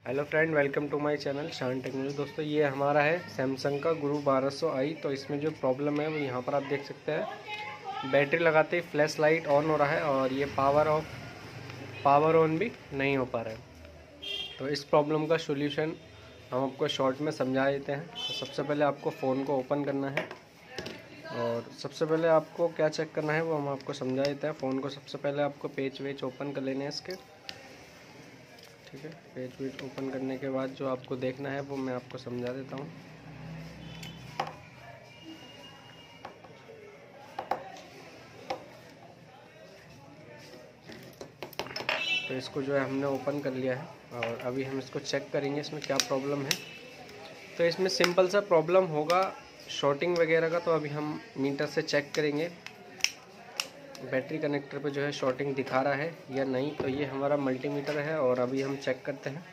Hello friend, welcome to my channel Shaan technology. दोस्तों, ये हमारा है सैमसंग का गुरु 1200i। तो इसमें जो प्रॉब्लम है वो यहाँ पर आप देख सकते हैं। बैटरी लगाते ही फ्लैश लाइट ऑन हो रहा है और ये पावर ऑन भी नहीं हो पा रहा है। तो इस प्रॉब्लम का सॉल्यूशन हम आपको शॉर्ट में समझा देते हैं। तो सबसे पहले आपको फ़ोन को ओपन करना है और सबसे पहले आपको क्या चेक करना है वो हम आपको समझा देते हैं। फ़ोन को सबसे पहले आपको पेज वेज ओपन कर लेने हैं इसके, ठीक है। पेज वेज ओपन करने के बाद जो आपको देखना है वो मैं आपको समझा देता हूँ। तो इसको जो है हमने ओपन कर लिया है और अभी हम इसको चेक करेंगे इसमें क्या प्रॉब्लम है। तो इसमें सिंपल सा प्रॉब्लम होगा शॉर्टिंग वगैरह का। तो अभी हम मीटर से चेक करेंगे बैटरी कनेक्टर पे जो है शॉर्टिंग दिखा रहा है या नहीं। तो ये हमारा मल्टीमीटर है और अभी हम चेक करते हैं।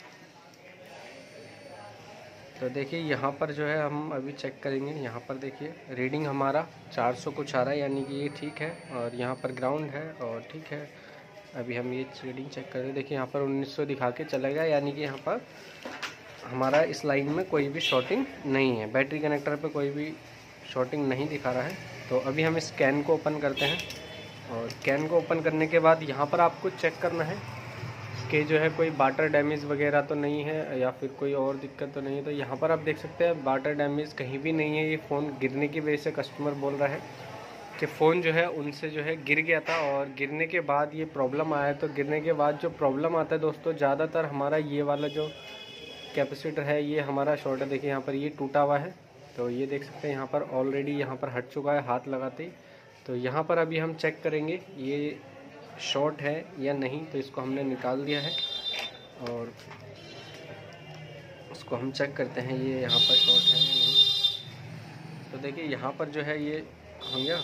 तो देखिए यहाँ पर जो है हम अभी चेक करेंगे। यहाँ पर देखिए रीडिंग हमारा 400 कुछ आ रहा है, यानी कि ये ठीक है। और यहाँ पर ग्राउंड है और ठीक है। अभी हम ये रीडिंग चेक करें। देखिए यहाँ पर 1900 दिखा के चला गया, यानी कि यहाँ पर हमारा इस लाइन में कोई भी शॉर्टिंग नहीं है। बैटरी कनेक्टर पे कोई भी शॉर्टिंग नहीं दिखा रहा है। तो अभी हम इस कैन को ओपन करते हैं और कैन को ओपन करने के बाद यहाँ पर आपको चेक करना है कि जो है कोई वाटर डैमेज वगैरह तो नहीं है या फिर कोई और दिक्कत तो नहीं है। तो यहाँ पर आप देख सकते हैं वाटर डैमेज कहीं भी नहीं है। ये फ़ोन गिरने की वजह से कस्टमर बोल रहा है कि फ़ोन जो है उनसे जो है गिर गया था और गिरने के बाद ये प्रॉब्लम आया। तो गिरने के बाद जो प्रॉब्लम आता है दोस्तों, ज़्यादातर हमारा ये वाला जो कैपेसिटर है ये हमारा शॉर्ट है। देखिए यहाँ पर ये टूटा हुआ है। तो ये देख सकते हैं यहाँ पर ऑलरेडी यहाँ पर हट चुका है हाथ लगाते ही। तो यहाँ पर अभी हम चेक करेंगे ये शॉर्ट है या नहीं। तो इसको हमने निकाल दिया है और उसको हम चेक करते हैं ये यहाँ पर शॉर्ट है या नहीं। तो देखिए यहाँ पर जो है ये हो गया,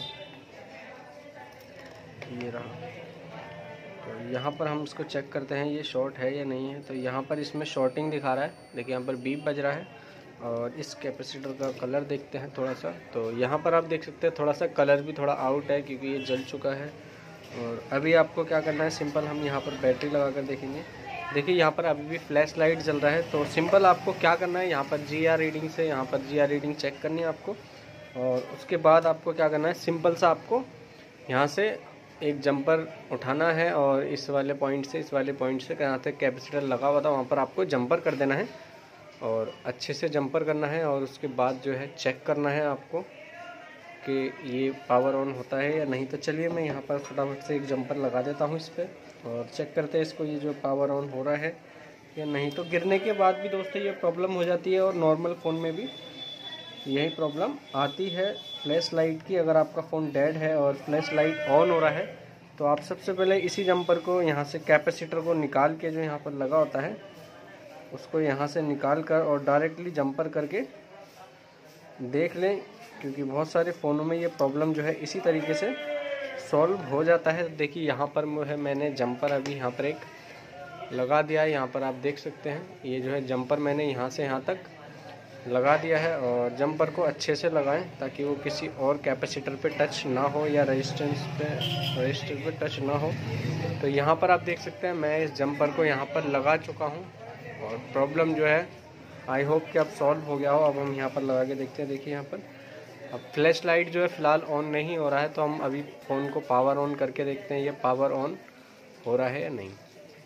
ये रहा। तो यहाँ पर हम इसको चेक करते हैं ये शॉर्ट है या नहीं है। तो यहाँ पर इसमें शॉर्टिंग दिखा रहा है। देखिए यहाँ पर बीप बज रहा है और इस कैपेसिटर का कलर देखते हैं थोड़ा सा। तो यहाँ पर आप देख सकते हैं थोड़ा सा कलर भी थोड़ा आउट है क्योंकि ये जल चुका है। और अभी आपको क्या करना है, सिंपल हम यहाँ पर बैटरी लगा कर देखेंगे। देखिए यहाँ पर अभी भी फ्लैश लाइट जल रहा है। तो सिंपल आपको क्या करना है, यहाँ पर GR रीडिंग से यहाँ पर GR रीडिंग चेक करनी है आपको। और उसके बाद आपको क्या करना है, सिंपल सा आपको यहाँ से एक जंपर उठाना है और इस वाले पॉइंट से यहाँ तक कैपेसिटर लगा हुआ था वहाँ पर आपको जंपर कर देना है और अच्छे से जंपर करना है। और उसके बाद जो है चेक करना है आपको कि ये पावर ऑन होता है या नहीं। तो चलिए मैं यहाँ पर फटाफट से एक जंपर लगा देता हूँ इस पर और चेक करते हैं इसको, ये जो पावर ऑन हो रहा है या नहीं। तो गिरने के बाद भी दोस्तों ये प्रॉब्लम हो जाती है और नॉर्मल फ़ोन में भी यही प्रॉब्लम आती है फ्लैश लाइट की। अगर आपका फ़ोन डेड है और फ्लैश लाइट ऑन हो रहा है तो आप सबसे पहले इसी जंपर को यहाँ से कैपेसिटर को निकाल के जो यहाँ पर लगा होता है उसको यहाँ से निकाल कर और डायरेक्टली जंपर करके देख लें, क्योंकि बहुत सारे फ़ोनों में ये प्रॉब्लम जो है इसी तरीके से सॉल्व हो जाता है। देखिए यहाँ पर जो है मैंने जंपर अभी यहाँ पर एक लगा दिया है। यहाँ पर आप देख सकते हैं ये जो है जंपर मैंने यहाँ से यहाँ तक लगा दिया है। और जंपर को अच्छे से लगाएं ताकि वो किसी और कैपेसिटर पे टच ना हो या रजिस्टर पे टच ना हो। तो यहाँ पर आप देख सकते हैं मैं इस जंपर को यहाँ पर लगा चुका हूँ और प्रॉब्लम जो है आई होप कि अब सॉल्व हो गया हो। अब हम यहाँ पर लगा के देखते हैं। देखिए यहाँ पर अब फ्लैश लाइट जो है फ़िलहाल ऑन नहीं हो रहा है। तो हम अभी फ़ोन को पावर ऑन करके देखते हैं ये पावर ऑन हो रहा है या नहीं।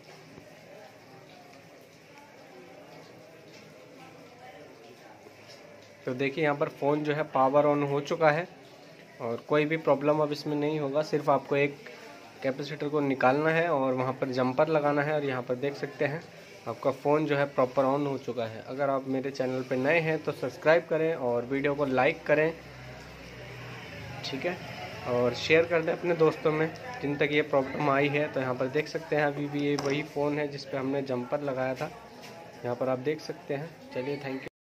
तो देखिए यहाँ पर फ़ोन जो है पावर ऑन हो चुका है और कोई भी प्रॉब्लम अब इसमें नहीं होगा। सिर्फ आपको एक कैपेसिटर को निकालना है और वहाँ पर जंपर लगाना है और यहाँ पर देख सकते हैं आपका फ़ोन जो है प्रॉपर ऑन हो चुका है। अगर आप मेरे चैनल पर नए हैं तो सब्सक्राइब करें और वीडियो को लाइक करें, ठीक है। और शेयर कर दें अपने दोस्तों में जिन तक ये प्रॉब्लम आई है। तो यहाँ पर देख सकते हैं अभी भी ये वही फ़ोन है जिस पे हमने जंपर लगाया था, यहाँ पर आप देख सकते हैं। चलिए, थैंक यू।